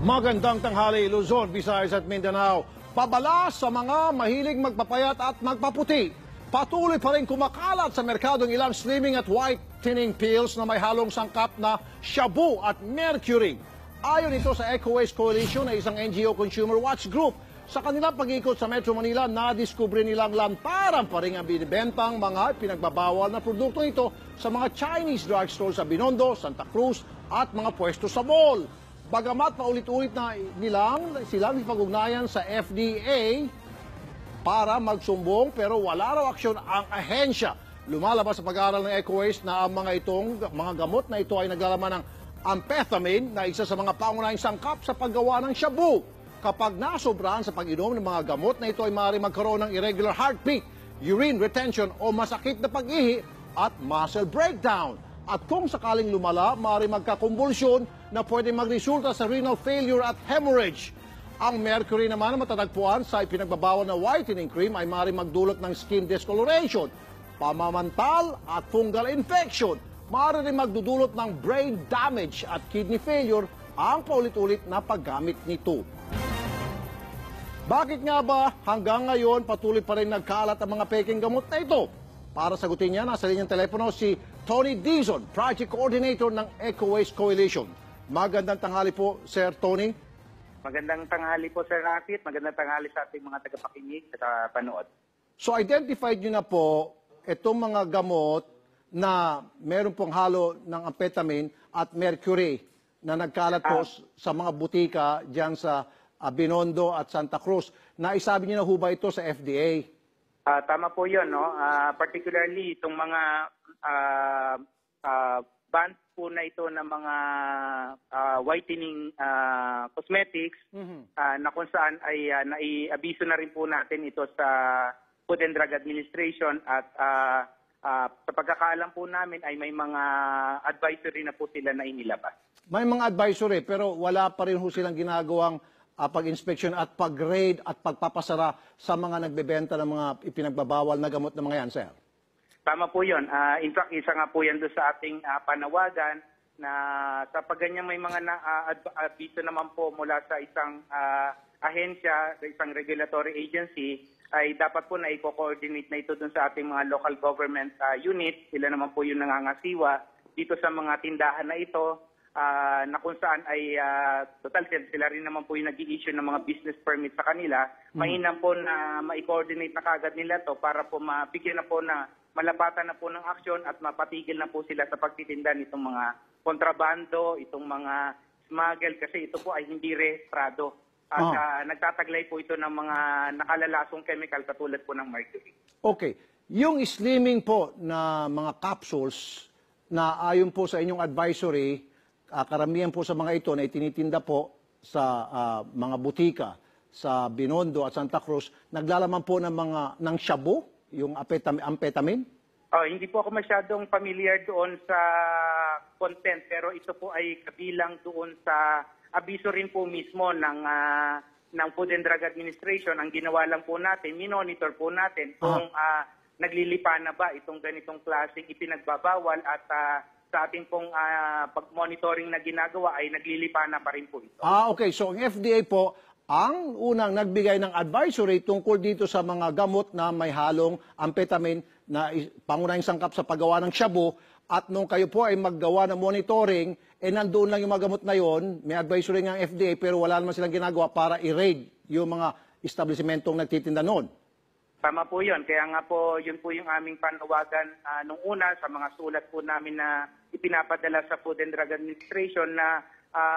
Magandang tanghali, Luzon, Visayas at Mindanao. Pabala sa mga mahilig magpapayat at magpaputi. Patuloy pa rin kumakalat sa merkadong ilang slimming at whitening pills na may halong sangkap na shabu at mercury. Ayon ito sa EcoWaste Coalition na isang NGO consumer watch group, sa kanilang pag-ikot sa Metro Manila, nadiskubre nilang lantaran pa rin ang binibentang mga pinagbabawal na produkto ito sa mga Chinese drugstore sa Binondo, Santa Cruz at mga pwesto sa mall. Bagamat paulit-ulit na silang ipag-ugnayan sa FDA para magsumbong pero wala raw aksyon ang ahensya. Lumalabas sa pag-aaral ng EcoWaste na ang mga gamot na ito ay naglalaman ng amphetamine na isa sa mga pangunahing sangkap sa paggawa ng shabu. Kapag nasobrahan sa pag-inom ng mga gamot na ito ay maaaring magkaroon ng irregular heartbeat, urine retention o masakit na pag-ihi at muscle breakdown. At kung sakaling lumala, maaaring magkakumbulsyon na pwede magresulta sa renal failure at hemorrhage. Ang mercury naman na matatagpuan sa ipinagbabawal na whitening cream ay maaaring magdulot ng skin discoloration, pamamantal at fungal infection. Maaari rin magdudulot ng brain damage at kidney failure ang paulit-ulit na paggamit nito. Bakit nga ba hanggang ngayon patuloy pa rin nagkalat ang mga peking gamot na ito? Para sagutin niya, nasa linyang telepono si Tony Dizon, Project Coordinator ng EcoWaste Coalition. Magandang tanghali po, Sir Tony. Magandang tanghali po, Sir Rapid. Magandang tanghali sa ating mga tagapakinig at panood. So identified niyo na po itong mga gamot na meron pong halo ng amphetamine at mercury na nagkalat po sa mga butika diyan sa Binondo at Santa Cruz. Naisabi niyo na ho ba ito sa FDA? Tama po yun, no? Particularly itong mga band po na ito ng mga whitening cosmetics na kung saan ay naiabiso na rin po natin ito sa Food and Drug Administration at sa pagkakaalam po namin ay may mga advisory na po sila na inilabas. May mga advisory pero wala pa rin ho silang ginagawang pag-inspection at pag-raid at pagpapasara sa mga nagbebenta ng mga ipinagbabawal na gamot na mga yan, sir? Tama po yun. In fact, isa nga po yan doon sa ating panawagan na sa pagganyan may mga abiso naman po mula sa isang ahensya, sa isang regulatory agency, ay dapat po na i-coordinate na ito doon sa ating mga local government unit. Sila naman po yung nangangasiwa dito sa mga tindahan na ito. Na kung saan ay total sila rin naman po yung nag-i-issue ng mga business permit sa kanila, mainam po na ma-coordinate na kagad nila to para po mabigyan na po na malapatan na po ng aksyon at mapatigil na po sila sa pagtitinda nitong mga kontrabando, itong mga smuggle kasi ito po ay hindi rehistrado. At nagtataglay po ito ng mga nakalalasong chemical katulad po ng mercury. Okay. Yung slimming po na mga capsules na ayon po sa inyong advisory, karamihan po sa mga ito na itinitinda po sa mga butika sa Binondo at Santa Cruz, naglalaman po ng shabu, yung amphetamine? Hindi po ako masyadong familiar doon sa content pero ito po ay kabilang doon sa abiso rin po mismo ng Food and Drug Administration. Ang ginawa lang po natin, minonitor po natin kung naglilipa na ba itong ganitong klaseng ipinagbabawal at sa ating pong pag-monitoring na ginagawa ay naglilipa na pa rin po ito. Okay. So ang FDA po, ang unang nagbigay ng advisory tungkol dito sa mga gamot na may halong amphetamine na pangunahing sangkap sa paggawa ng shabu, at nung kayo po ay maggawa ng monitoring, nandoon lang yung mga gamot na yon, may advisory ng FDA pero wala naman silang ginagawa para i-raid yung mga establishmentong nagtitinda noon. Tama po yun. Kaya nga po, yun po yung aming panawagan nung una sa mga sulat po namin na ipinapadala sa Food and Drug Administration na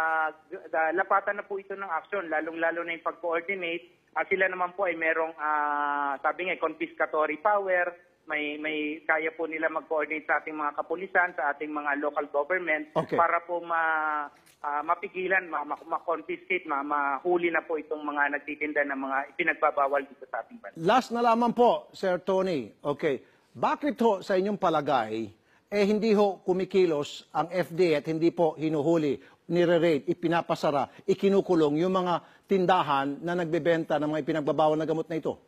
lapatan na po ito ng action, lalong-lalo na yung pag-coordinate. Sila naman po ay merong, sabi nga, confiscatory power. May kaya po nila mag-coordinate sa ating mga kapulisan, sa ating mga local government para po mapigilan, ma-confiscate, mahuli na po itong mga nagtitinda ng mga ipinagbabawal dito sa ating bansa. Last na lamang po, Sir Tony. Okay. Bakit ho sa inyong palagay, hindi ho kumikilos ang FDA at hindi po hinuhuli, nire-rate, ipinapasara, ikinukulong yung mga tindahan na nagbebenta ng mga ipinagbabawal na gamot na ito?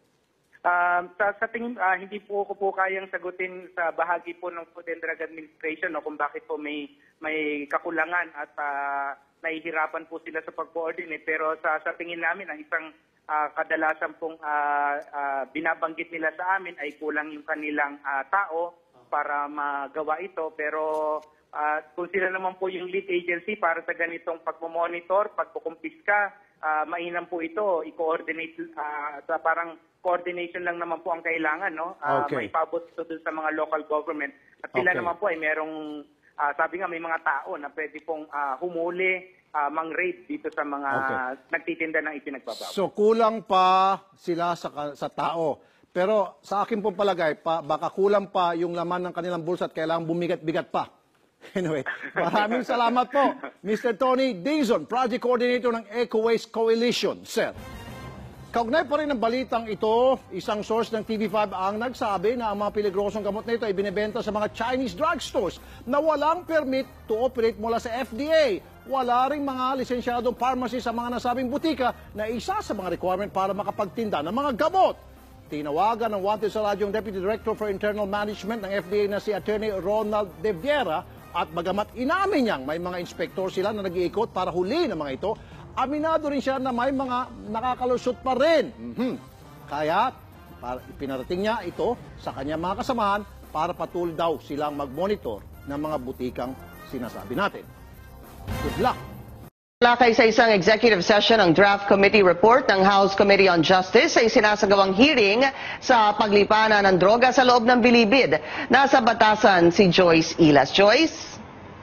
Sa tingin, hindi po ko po kayang sagutin sa bahagi po ng Food and Drug Administration kung bakit po may kakulangan at nahihirapan po sila sa pag-coordinate. Pero sa tingin namin, ang isang kadalasan pong binabanggit nila sa amin ay kulang yung kanilang tao para magawa ito. Pero kung sila naman po yung lead agency para sa ganitong pagmomonitor, pagkukumpiska, mainam po ito, i-coordinate, sa parang coordination lang naman po ang kailangan, no? Okay. Maipabot ito dun sa mga local government. At sila Okay. naman po ay merong, sabi nga may mga tao na pwede pong humuli, mang-raid dito sa mga nagtitinda ng ipinagbabawal. So kulang pa sila sa tao. Pero sa akin pong palagay, baka kulang pa yung laman ng kanilang bulsa at kailangan bumigat-bigat pa. Anyway, maraming salamat po, Mr. Tony Dizon, Project Coordinator ng Eco Waste Coalition. Sir, kaugnay pa rin ng balitang ito, isang source ng TV5 ang nagsabi na ang mga peligrosong gamot na ito ay binibenta sa mga Chinese drugstores na walang permit to operate mula sa FDA. Wala ring mga lisensyadong pharmacy sa mga nasabing butika na isa sa mga requirement para makapagtinda ng mga gamot. Tinawagan ng wanted sa radyong Deputy Director for Internal Management ng FDA na si Attorney Ronald De Viera at bagamat inamin niyang may mga inspektor sila na nag-iikot para huli ng mga ito, aminado rin siya na may mga nakakalusot pa rin. Kaya pinarating niya ito sa kanyang mga kasamahan para patuloy daw silang mag-monitor ng mga butikang sinasabi natin. Good luck! Lakay sa isang executive session ng draft committee report ng House Committee on Justice ay sinasagawang hearing sa paglipanan ng droga sa loob ng bilibid. Nasa batasan si Joyce Ilas. Joyce?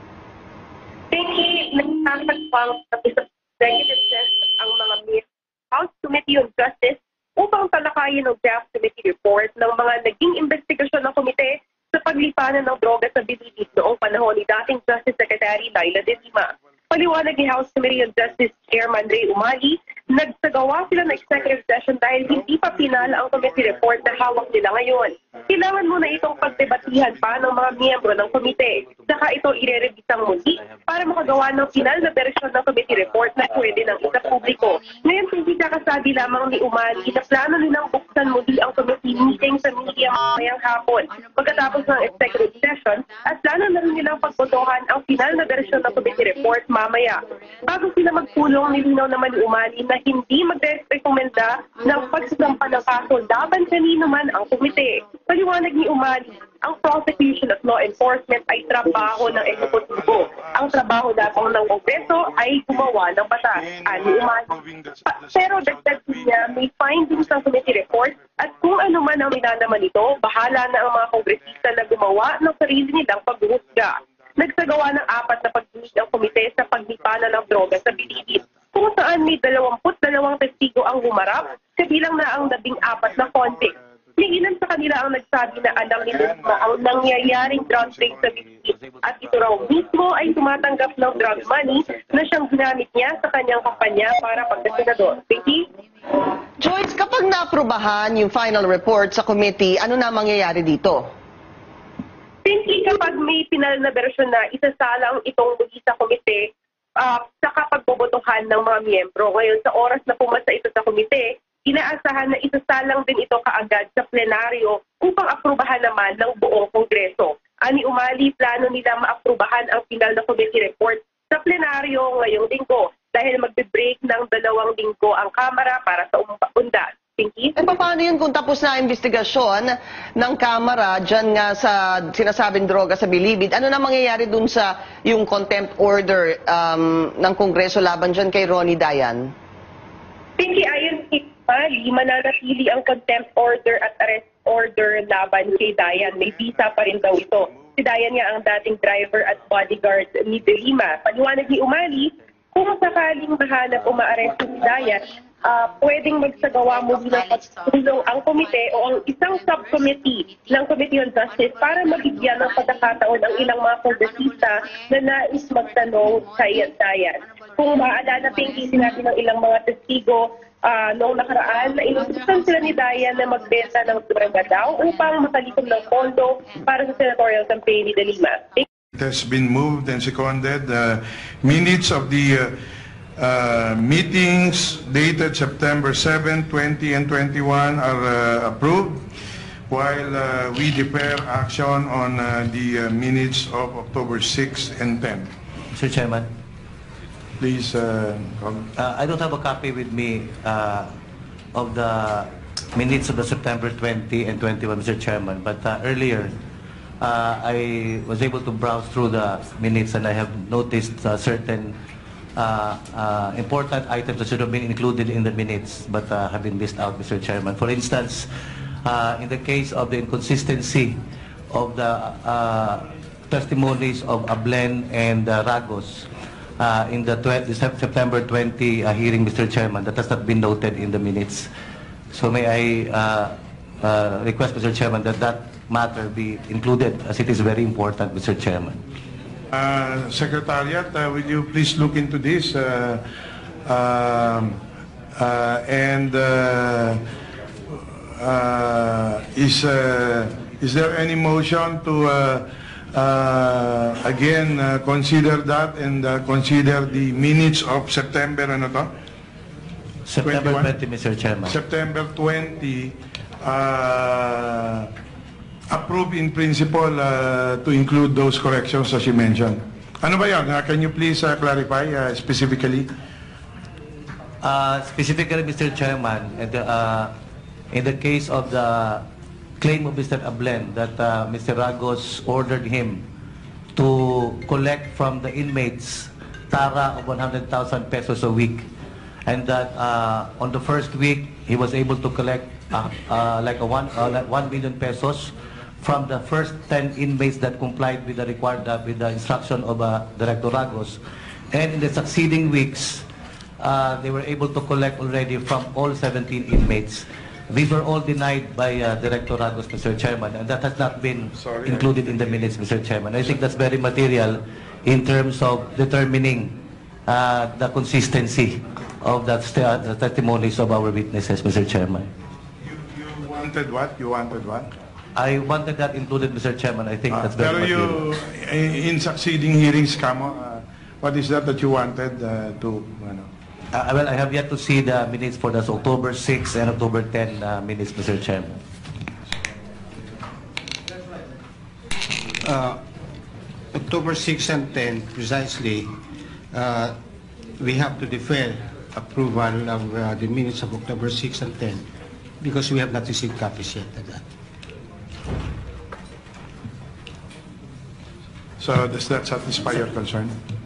Pinky, nagtatagpang sa executive session ang mga House Committee on Justice upang talakayin ng draft committee report ng mga naging investigasyon ng komite sa paglipanan ng droga sa bilibid noong panahon ni dating Justice Secretary Laila De Lima. Paliwanag ni House Committee on Justice Chairman Ray Umali, nagsagawa sila ng executive session dahil hindi pa pinala ang committee report na hawak nila ngayon. Kailangan muna itong pagdebatihan pa ng mga miyembro ng komite. Saka ito ire-revisang muli para makagawa ng final na bersyon ng committee report na pwede ng ikapubliko. Ngayon, hindi kakasabi lamang ni Umali na plano nilang buksan muli ang committee meeting sa media mamayang hapon pagkatapos ng executive session at plano na rin nilang pagbotohan ang final na bersyon ng committee report mamaya. Bago sila magpulong, nilinaw naman ni Umali na hindi magre-rekomenda ng pagsasampa ng kaso laban kanino man ang komite. Paliwanag ni Umali, ang prosecution at law enforcement ay trabaho ng eksekutibo. Ang trabaho lamang ng Kongreso ay gumawa ng batas, ani Umali. Pero dagdag niya, may findings ng committee report at kung ano man ang minanaman nito, bahala na ang mga kongresista na gumawa ng sarili nilang paghuhusga. Nagsagawa ng 4 na pagdinig ang komite sa paglipanan ng droga sa bilibid, kung saan may 22 testigo ang humarap, kabilang na ang 14 na convict. May ilan sa kanila ang nagsabi na alam nila ang nangyayaring drug trade sa bilibid at ito raw mismo ay tumatanggap ng drug money na siyang ginamit niya sa kanyang kampanya para pagkasenador. Vicky? Joyce, kapag naaprubahan yung final report sa committee, ano na mangyayari dito? Pinky, kapag may final na bersyon na isasalang itong muli sa komite, sa kapagbobotohan ng mga miyembro. Ngayon, sa oras na pumasa ito sa komite, inaasahan na isasalang din ito kaagad sa plenaryo upang aprubahan naman ng buong Kongreso. Ani Umali, plano nila maaprubahan ang final na committee report sa plenaryo ngayong linggo dahil magbe-break ng 2 linggo ang Kamara para sa undas. Pinky? Paano yun kung tapos na investigasyon ng Kamara dyan nga sa sinasabing droga sa bilibid? Ano na mangyayari dun sa yung contempt order ng Kongreso laban dyan kay Ronnie Dayan? Pinky, ayon kay Umali, mananatili ang contempt order at arrest order laban kay Dayan. May visa pa rin daw ito. Si Dayan nga ang dating driver at bodyguard ni De Lima. Paliwanag ni Umali, kung sakaling mahanap o maaresto si Dayan, pwedeng magsagawa muli ng pagtulong ang komite o ang isang subcommittee ng Committee on Justice para mabigyan ng pagkakataon ang ilang mga kongresista na nais magtanong kay Dayan. Kung maalala, Pinky, sinabi ng ilang mga testigo noong nakaraan na inutusan sila ni Dayan na magbenta ng droga daw upang makalikom ng pondo para sa senatorial campaign ni De Lima. It has been moved and seconded. Minutes of the meetings dated September 7, 20, and 21 are approved, while we defer action on the minutes of October 6 and 10. Mr. Chairman. please. I don't have a copy with me of the minutes of the September 20 and 21, Mr. Chairman. But earlier, I was able to browse through the minutes and I have noticed certain important items that should have been included in the minutes but have been missed out, Mr. Chairman. For instance, in the case of the inconsistency of the testimonies of Ablen and Ragos, in the September 20 hearing, Mr. Chairman, that has not been noted in the minutes. So may I request, Mr. Chairman, that that matter be included as it is very important, Mr. Chairman. Secretariat, will you please look into this? Is there any motion to again consider that and consider the minutes of September ano to? September 21? 20, Mr. Chairman. September 20, approve in principle to include those corrections as you mentioned. Ano ba yan? Can you please clarify specifically? Specifically, Mr. Chairman, in the case of the claim of Mr. Ablen that Mr. Ragos ordered him to collect from the inmates tara of 100,000 pesos a week, and that on the first week he was able to collect like 1 million pesos from the first 10 inmates that complied with the with the instruction of Director Ragos, and in the succeeding weeks they were able to collect already from all 17 inmates. These were all denied by Director Ragos, Mr. Chairman, and that has not been included in the minutes, Mr. Chairman. I think that's very material in terms of determining the consistency of the testimonies of our witnesses, Mr. Chairman. You wanted what? You wanted what? I wanted that included, Mr. Chairman. I think that's very Pero material. in succeeding hearings, what is that you wanted to? Well, I have yet to see the minutes for the October 6 and October 10 minutes, Mr. Chairman. October 6 and 10, precisely, we have to defer approval of the minutes of October 6 and 10 because we have not received copies yet of that. So does that satisfy your concern?